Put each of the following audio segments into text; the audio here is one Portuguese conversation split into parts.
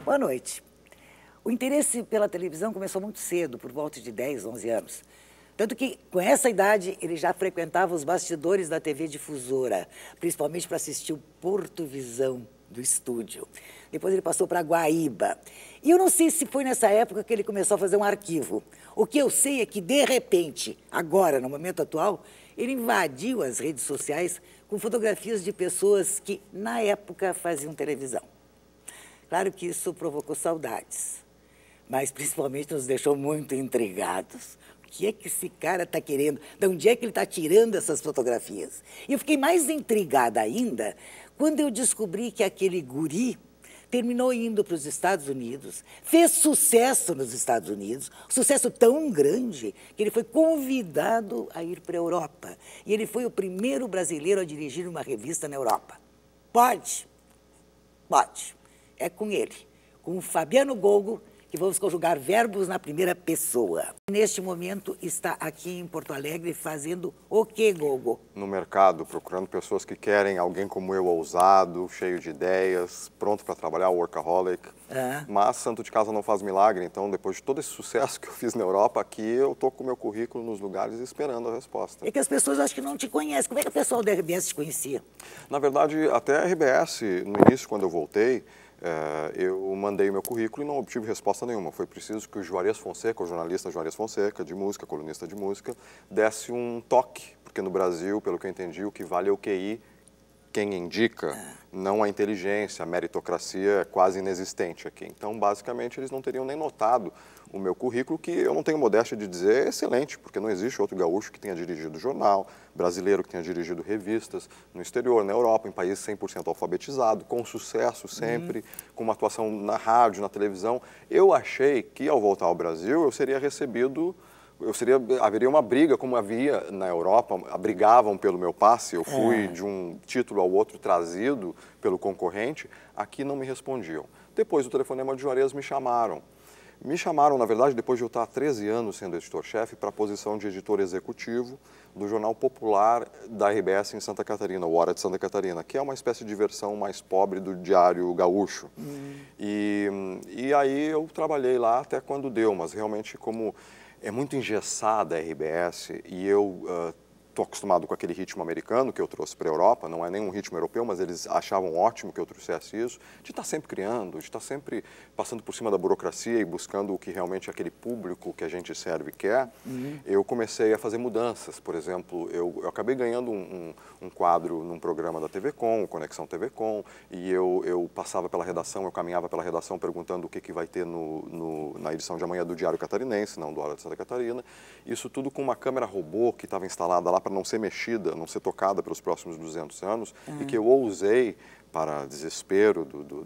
Boa noite. O interesse pela televisão começou muito cedo, por volta de 10, 11 anos. Tanto que, com essa idade, ele já frequentava os bastidores da TV Difusora, principalmente para assistir o Porto Visão do estúdio. Depois ele passou para Guaíba. E eu não sei se foi nessa época que ele começou a fazer um arquivo. O que eu sei é que, de repente, agora, no momento atual, ele invadiu as redes sociais com fotografias de pessoas que, na época, faziam televisão. Claro que isso provocou saudades, mas principalmente nos deixou muito intrigados. O que é que esse cara está querendo? De onde é que ele está tirando essas fotografias? E eu fiquei mais intrigada ainda quando eu descobri que aquele guri terminou indo para os Estados Unidos, fez sucesso nos Estados Unidos, sucesso tão grande que ele foi convidado a ir para a Europa. E ele foi o primeiro brasileiro a dirigir uma revista na Europa. Pode? Pode. É com ele, com o Fabiano Gogo, que vamos conjugar verbos na primeira pessoa. Neste momento está aqui em Porto Alegre fazendo o quê, Gogo? No mercado, procurando pessoas que querem alguém como eu, ousado, cheio de ideias, pronto para trabalhar, workaholic. Mas santo de casa não faz milagre, então depois de todo esse sucesso que eu fiz na Europa, aqui eu estou com o meu currículo nos lugares esperando a resposta. É que as pessoas acho que não te conhecem. Como é que o pessoal da RBS te conhecia? Na verdade, até a RBS, no início, quando eu voltei, eu mandei o meu currículo e não obtive resposta nenhuma. Foi preciso que o Juarez Fonseca, o jornalista Juarez Fonseca, de música, colunista de música, desse um toque, porque no Brasil, pelo que eu entendi, o que vale é o QI, quem indica, não a inteligência, a meritocracia é quase inexistente aqui. Então, basicamente, eles não teriam nem notado o meu currículo, que eu não tenho modéstia de dizer é excelente, porque não existe outro gaúcho que tenha dirigido jornal, brasileiro que tenha dirigido revistas no exterior, na Europa, em países 100% alfabetizado, com sucesso sempre, com uma atuação na rádio, na televisão. Eu achei que, ao voltar ao Brasil, eu seria recebido... haveria uma briga, como havia na Europa, brigavam pelo meu passe, eu fui de um título ao outro trazido pelo concorrente, aqui não me respondiam. Depois do telefonema de Juarez me chamaram. Me chamaram, na verdade, depois de eu estar há 13 anos sendo editor-chefe, para a posição de editor executivo do jornal popular da RBS em Santa Catarina, o Hora de Santa Catarina, que é uma espécie de versão mais pobre do Diário Gaúcho. E aí eu trabalhei lá até quando deu, mas realmente como... é muito engessada a RBS e eu estou acostumado com aquele ritmo americano que eu trouxe para a Europa, não é nenhum ritmo europeu, mas eles achavam ótimo que eu trouxesse isso, de estar sempre criando, de estar sempre passando por cima da burocracia e buscando o que realmente aquele público que a gente serve quer. Eu comecei a fazer mudanças, por exemplo, eu acabei ganhando um quadro num programa da TV Com, Conexão TV Com, e eu passava pela redação, eu caminhava pela redação perguntando o que vai ter na edição de amanhã do Diário Catarinense, não do Hora de Santa Catarina, isso tudo com uma câmera robô que estava instalada lá para não ser mexida, não ser tocada pelos próximos 200 anos, e que eu ousei, para desespero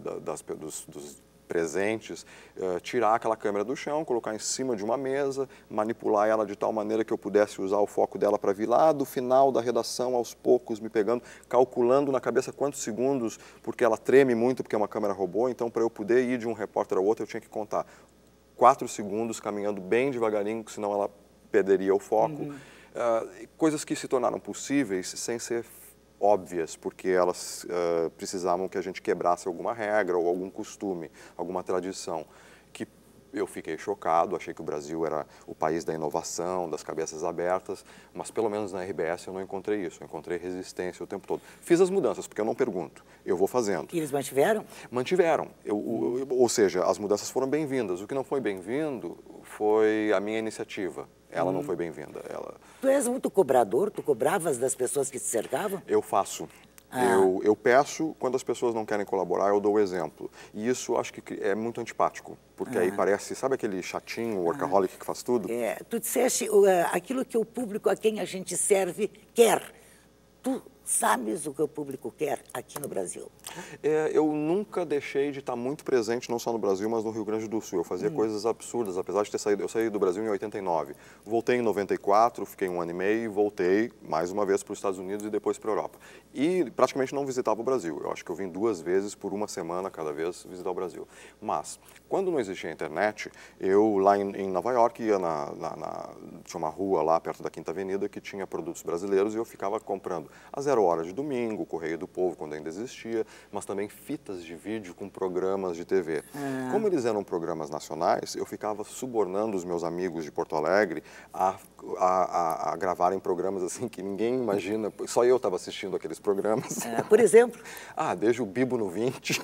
dos presentes, tirar aquela câmera do chão, colocar em cima de uma mesa, manipular ela de tal maneira que eu pudesse usar o foco dela para vir lá do final da redação, aos poucos, me pegando, calculando na cabeça quantos segundos, porque ela treme muito, porque é uma câmera robô, então para eu poder ir de um repórter ao outro, eu tinha que contar 4 segundos, caminhando bem devagarinho, senão ela perderia o foco. Coisas que se tornaram possíveis sem ser óbvias, porque elas precisavam que a gente quebrasse alguma regra ou algum costume, alguma tradição, que eu fiquei chocado, achei que o Brasil era o país da inovação, das cabeças abertas, mas pelo menos na RBS eu não encontrei isso, eu encontrei resistência o tempo todo. Fiz as mudanças, porque eu não pergunto, eu vou fazendo. E eles mantiveram? Mantiveram, ou seja, as mudanças foram bem-vindas. O que não foi bem-vindo foi a minha iniciativa. Ela não foi bem-vinda. Tu és muito cobrador? Tu cobravas das pessoas que te cercavam? Eu faço. Eu peço, quando as pessoas não querem colaborar, eu dou o exemplo. E isso acho que é muito antipático, porque aí parece, sabe aquele chatinho, workaholic que faz tudo? Tu disseste aquilo que o público a quem a gente serve quer. Tu sabes o que o público quer aqui no Brasil? Eu nunca deixei de estar muito presente, não só no Brasil, mas no Rio Grande do Sul. Eu fazia coisas absurdas, apesar de ter saído. Eu saí do Brasil em 89. Voltei em 94, fiquei 1 ano e meio e voltei mais uma vez para os Estados Unidos e depois para a Europa. E praticamente não visitava o Brasil. Eu acho que eu vim 2 vezes por 1 semana cada vez visitar o Brasil. Mas, quando não existia internet, eu lá em Nova York ia tinha uma rua lá perto da Quinta Avenida que tinha produtos brasileiros e eu ficava comprando a Zero Hora de domingo, Correio do Povo, quando ainda existia, mas também fitas de vídeo com programas de TV. Como eles eram programas nacionais, eu ficava subornando os meus amigos de Porto Alegre a gravarem programas assim que ninguém imagina, só eu estava assistindo aqueles programas. Por exemplo? Desde o Bibo no 20.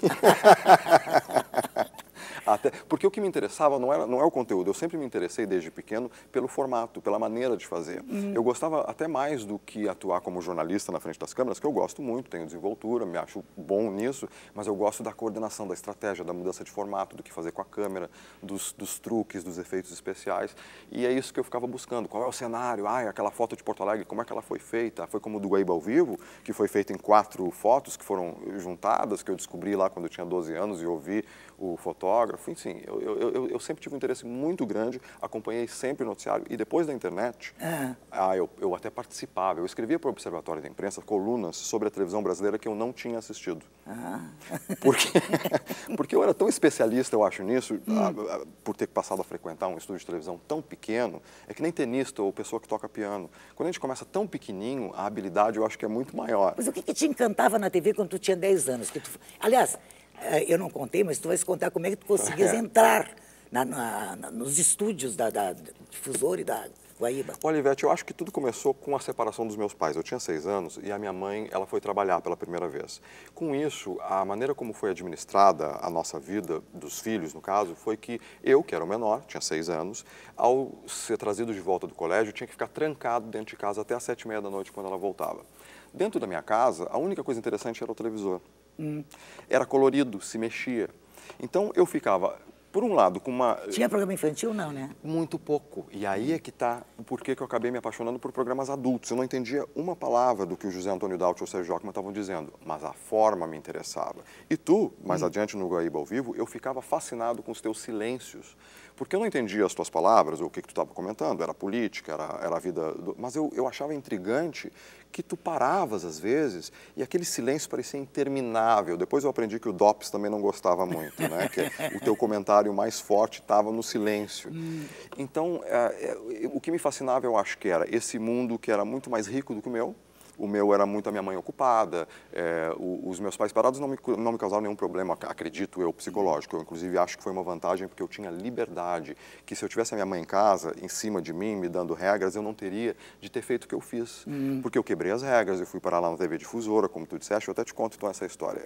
Porque o que me interessava não é o conteúdo, eu sempre me interessei desde pequeno pelo formato, pela maneira de fazer. Eu gostava até mais do que atuar como jornalista na frente das câmeras, que eu gosto muito, tenho desenvoltura, me acho bom nisso, mas eu gosto da coordenação, da estratégia, da mudança de formato, do que fazer com a câmera, dos truques, dos efeitos especiais. E é isso que eu ficava buscando. Qual é o cenário? Aquela foto de Porto Alegre, como é que ela foi feita? Foi como o do Guaíba ao vivo, que foi feita em 4 fotos que foram juntadas, que eu descobri lá quando eu tinha 12 anos e ouvi o fotógrafo. Enfim, eu sempre tive um interesse muito grande, acompanhei sempre o noticiário e depois da internet, eu até participava, eu escrevia para o Observatório da Imprensa colunas sobre a televisão brasileira que eu não tinha assistido. Porque eu era tão especialista, eu acho, nisso, por ter passado a frequentar um estúdio de televisão tão pequeno, é que nem tenista ou pessoa que toca piano. Quando a gente começa tão pequenininho, a habilidade eu acho que é muito maior. Mas o que te encantava na TV quando tu tinha 10 anos? Aliás, eu não contei, mas tu vais contar como é que tu conseguias entrar nos estúdios da Difusora e da Guaíba. Olha, Ivete, eu acho que tudo começou com a separação dos meus pais. Eu tinha 6 anos e a minha mãe, ela foi trabalhar pela primeira vez. Com isso, a maneira como foi administrada a nossa vida, dos filhos, no caso, foi que eu, que era o menor, tinha 6 anos, ao ser trazido de volta do colégio, tinha que ficar trancado dentro de casa até às 7h30 da noite, quando ela voltava. Dentro da minha casa, a única coisa interessante era o televisor. Era colorido, se mexia. Então, eu ficava, por um lado, com uma... Tinha programa infantil, não, né? Muito pouco. E aí é que está o porquê que eu acabei me apaixonando por programas adultos. Eu não entendia uma palavra do que o José Antônio Daut ou o Sérgio Jockman estavam dizendo, mas a forma me interessava. E tu, mais adiante no Guaíba ao vivo, eu ficava fascinado com os teus silêncios. Porque eu não entendia as tuas palavras, ou o que tu estava comentando, era política, era a vida... Mas eu achava intrigante que tu paravas às vezes e aquele silêncio parecia interminável. Depois eu aprendi que o DOPS também não gostava muito, né? Que o teu comentário mais forte estava no silêncio. Então, o que me fascinava, eu acho que era esse mundo que era muito mais rico do que o meu. O meu era muito a minha mãe ocupada, os meus pais parados não me causaram nenhum problema, acredito eu, psicológico. Eu, inclusive, acho que foi uma vantagem porque eu tinha liberdade, que se eu tivesse a minha mãe em casa, em cima de mim, me dando regras, eu não teria de ter feito o que eu fiz. Porque eu quebrei as regras, eu fui parar lá na TV Difusora, como tu disseste, eu até te conto então essa história.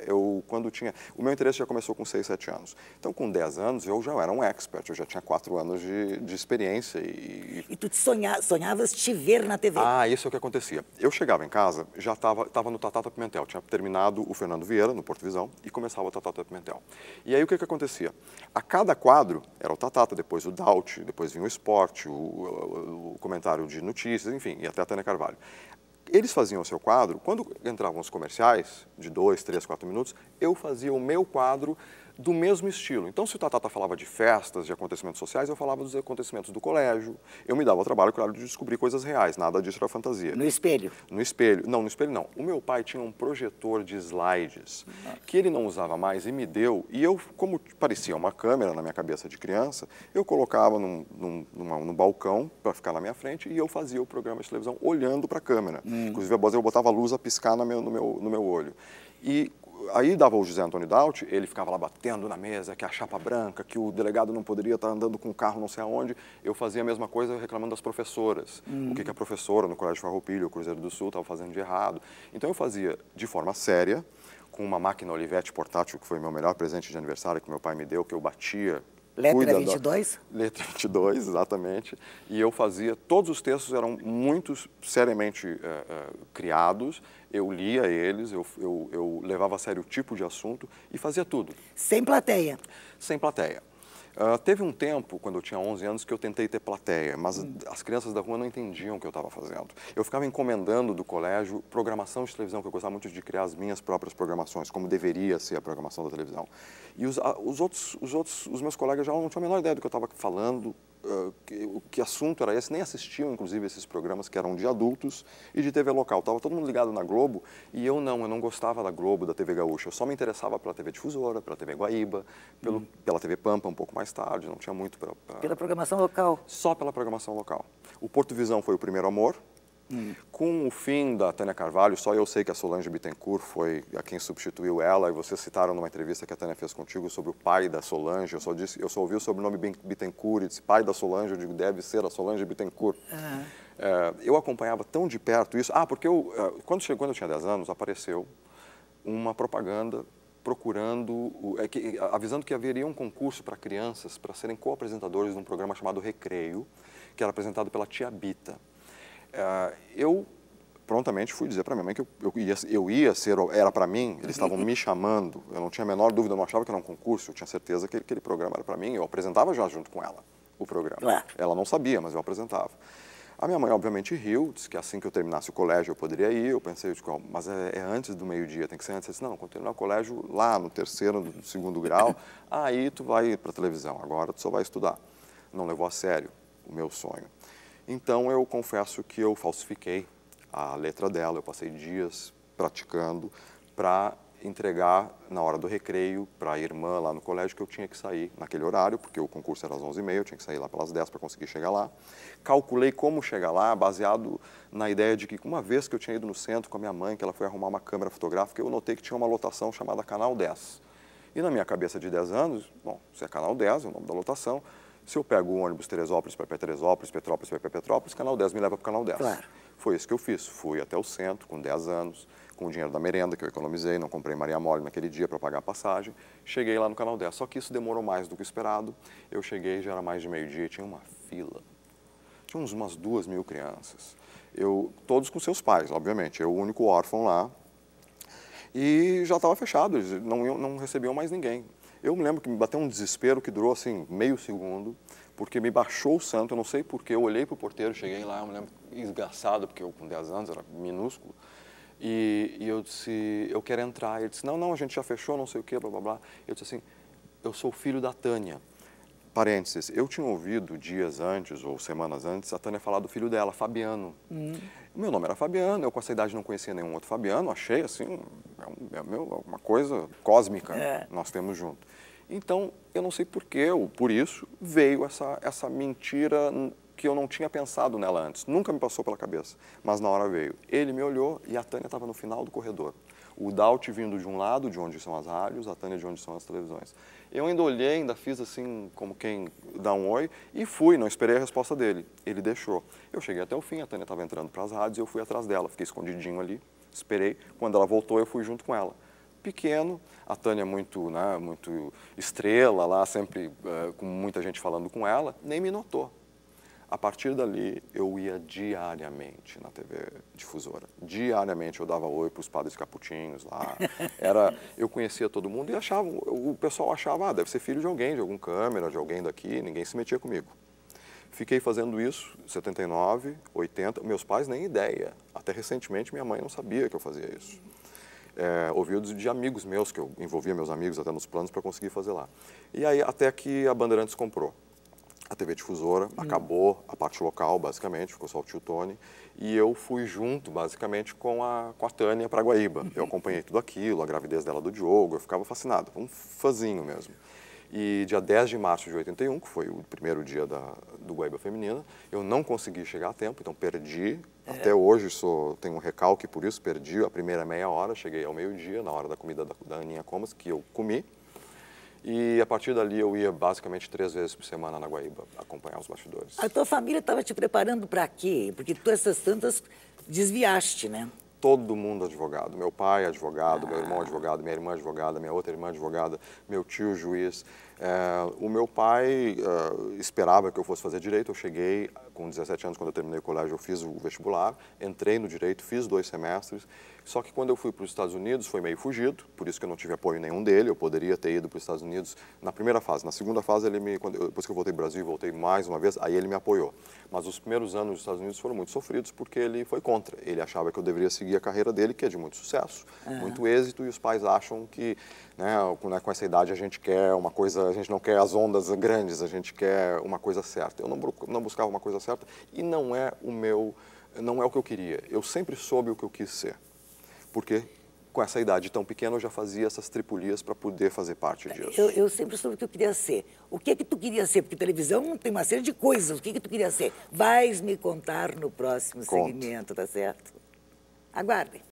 O meu interesse já começou com 6, 7 anos. Então, com 10 anos, eu já era um expert, eu já tinha 4 anos de experiência. E tu sonhavas te ver na TV? Isso é o que acontecia. Eu chegava em casa, já estava no Tatata Pimentel. Tinha terminado o Fernando Vieira, no Porto Visão, e começava o Tatata Pimentel. E aí o que acontecia? A cada quadro, era o Tatata, depois o Daut, depois vinha o esporte, o comentário de notícias, enfim, e até a Tânia Carvalho. Eles faziam o seu quadro, quando entravam os comerciais, de 2, 3, 4 minutos, eu fazia o meu quadro do mesmo estilo. Então, se o Tatata falava de festas, de acontecimentos sociais, eu falava dos acontecimentos do colégio. Eu me dava o trabalho, claro, de descobrir coisas reais, nada disso era fantasia. No espelho? No espelho. Não, no espelho não. O meu pai tinha um projetor de slides que ele não usava mais e me deu. E eu, como parecia uma câmera na minha cabeça de criança, eu colocava num balcão para ficar na minha frente e eu fazia o programa de televisão olhando para a câmera. Inclusive, eu botava a luz a piscar no meu olho. E aí dava o José Antônio Daut, ele ficava lá batendo na mesa, que a chapa branca, que o delegado não poderia estar andando com o carro não sei aonde. Eu fazia a mesma coisa reclamando das professoras. O que a professora no Colégio Farroupilha, o Cruzeiro do Sul, estava fazendo de errado. Então eu fazia de forma séria, com uma máquina Olivetti portátil, que foi meu melhor presente de aniversário que meu pai me deu, que eu batia. Letra 22? Letra 22, exatamente. E eu fazia, todos os textos eram muito seriamente criados, eu lia eles, eu levava a sério o tipo de assunto e fazia tudo. Sem plateia? Sem plateia. Teve um tempo, quando eu tinha 11 anos, que eu tentei ter plateia, mas as crianças da rua não entendiam o que eu estava fazendo. Eu ficava encomendando do colégio programação de televisão, que eu gostava muito de criar as minhas próprias programações, como deveria ser a programação da televisão. E os meus colegas já não tinham a menor ideia do que eu estava falando, que assunto era esse, nem assistiam, inclusive, esses programas que eram de adultos e de TV local. Estava todo mundo ligado na Globo e eu não gostava da Globo, da TV Gaúcha. Eu só me interessava pela TV Difusora, pela TV Guaíba, pela TV Pampa um pouco mais tarde, não tinha muito Pela programação local? Só pela programação local. O Porto Visão foi o primeiro amor, Com o fim da Tânia Carvalho, só eu sei que a Solange Bittencourt foi a quem substituiu ela, e vocês citaram numa entrevista que a Tânia fez contigo sobre o pai da Solange, eu só ouvi o sobrenome Bittencourt e disse pai da Solange, eu digo, deve ser a Solange Bittencourt. Eu acompanhava tão de perto isso, porque quando eu tinha 10 anos, apareceu uma propaganda procurando, avisando que haveria um concurso para crianças para serem co-apresentadores de um programa chamado Recreio, que era apresentado pela Tia Bita. Eu prontamente fui dizer para minha mãe que eu ia ser, era para mim, eles estavam me chamando, eu não tinha a menor dúvida, eu não achava que era um concurso, eu tinha certeza que aquele programa era para mim, eu apresentava já junto com ela o programa. Claro. Ela não sabia, mas eu apresentava. A minha mãe, obviamente, riu, disse que assim que eu terminasse o colégio eu poderia ir, eu pensei, mas é antes do meio-dia, tem que ser antes. Eu disse, não, quando terminar o colégio, lá no terceiro, no segundo grau, aí tu vai para a televisão, agora tu só vai estudar. Não levou a sério o meu sonho. Então, eu confesso que eu falsifiquei a letra dela, eu passei dias praticando para entregar na hora do recreio para a irmã lá no colégio que eu tinha que sair naquele horário, porque o concurso era às 11h30, eu tinha que sair lá pelas 10 para conseguir chegar lá. Calculei como chegar lá, baseado na ideia de que uma vez que eu tinha ido no centro com a minha mãe, que ela foi arrumar uma câmera fotográfica, eu notei que tinha uma lotação chamada Canal 10. E na minha cabeça de 10 anos, bom, se é Canal 10, é o nome da lotação, se eu pego o ônibus Teresópolis para Teresópolis, Petrópolis para Petrópolis, Canal 10 me leva para o Canal 10. Claro. Foi isso que eu fiz. Fui até o centro com 10 anos, com o dinheiro da merenda que eu economizei, não comprei Maria Mole naquele dia para pagar a passagem. Cheguei lá no Canal 10, só que isso demorou mais do que esperado. Eu cheguei, já era mais de meio-dia, tinha uma fila. Tinha umas 2.000 crianças. Todos com seus pais, obviamente. Eu, o único órfão lá. E já estava fechado, eles não recebiam mais ninguém. Eu me lembro que me bateu um desespero que durou assim meio segundo, porque me baixou o santo, eu não sei porquê, eu olhei para o porteiro, cheguei lá, eu me lembro esgarçado, porque eu com 10 anos era minúsculo, e eu disse, eu quero entrar. Ele disse, não, a gente já fechou, não sei o quê, blá, blá, blá. Eu disse assim, eu sou filho da Tânia. Parênteses, eu tinha ouvido dias antes, ou semanas antes, a Tânia falar do filho dela, Fabiano. Meu nome era Fabiano, eu com essa idade não conhecia nenhum outro Fabiano, achei assim, uma coisa cósmica nós temos junto. Então, eu não sei porquê, ou por isso, veio essa mentira que eu não tinha pensado nela antes. Nunca me passou pela cabeça, mas na hora veio. Ele me olhou e a Tânia estava no final do corredor. O Daut vindo de um lado, de onde são as rádios, a Tânia de onde são as televisões. Eu ainda olhei, ainda fiz assim, como quem dá um oi, e fui, não esperei a resposta dele. Ele deixou. Eu cheguei até o fim, a Tânia estava entrando para as rádios e eu fui atrás dela. Fiquei escondidinho ali, esperei. Quando ela voltou, eu fui junto com ela. Pequeno, a Tânia muito estrela lá, sempre com muita gente falando com ela, nem me notou. A partir dali, eu ia diariamente na TV Difusora. Diariamente eu dava oi para os padres capuchinhos lá. Eu conhecia todo mundo e o pessoal achava, deve ser filho de alguém, de algum câmera, de alguém daqui, ninguém se metia comigo. Fiquei fazendo isso, 79, 80, meus pais nem ideia. Até recentemente minha mãe não sabia que eu fazia isso. Ouvi de amigos meus, que eu envolvia meus amigos até nos planos para conseguir fazer lá. E aí até que a Bandeirantes comprou a TV Difusora, acabou a parte local, basicamente, ficou só o tio Tony, e eu fui junto, basicamente, com a Tânia para Guaíba. Eu acompanhei tudo aquilo, a gravidez dela do Diogo, eu ficava fascinado, um fãzinho mesmo. E dia 10 de março de 81, que foi o primeiro dia do Guaíba Feminina, eu não consegui chegar a tempo, então perdi. Até hoje tenho um recalque por isso, perdi a primeira meia hora, cheguei ao meio-dia, na hora da comida da Aninha Comas, que eu comi. E a partir dali eu ia basicamente 3 vezes por semana na Guaíba acompanhar os bastidores. A tua família estava te preparando para quê? Porque tu essas tantas desviaste, né? Todo mundo advogado. Meu pai advogado, meu irmão advogado, minha irmã advogada, minha outra irmã advogada, meu tio juiz. O meu pai esperava que eu fosse fazer direito. Eu cheguei com 17 anos, quando eu terminei o colégio, eu fiz o vestibular, entrei no direito, fiz 2 semestres. Só que quando eu fui para os Estados Unidos, foi meio fugido, por isso que eu não tive apoio nenhum dele. Eu poderia ter ido para os Estados Unidos na primeira fase. Na segunda fase, depois que eu voltei para o Brasil e voltei mais uma vez, aí ele me apoiou. Mas os primeiros anos nos Estados Unidos foram muito sofridos porque ele foi contra. Ele achava que eu deveria seguir a carreira dele, que é de muito sucesso, muito êxito, e os pais acham que, com essa idade a gente quer uma coisa, a gente não quer as ondas grandes, a gente quer uma coisa certa. Eu não buscava uma coisa certa e não é o que eu queria. Eu sempre soube o que eu quis ser. Porque com essa idade tão pequena, eu já fazia essas tripulias para poder fazer parte disso. Eu sempre soube o que eu queria ser. O que é que tu queria ser? Porque televisão tem uma série de coisas. O que é que tu queria ser? Vais me contar no próximo segmento, tá certo? Aguardem.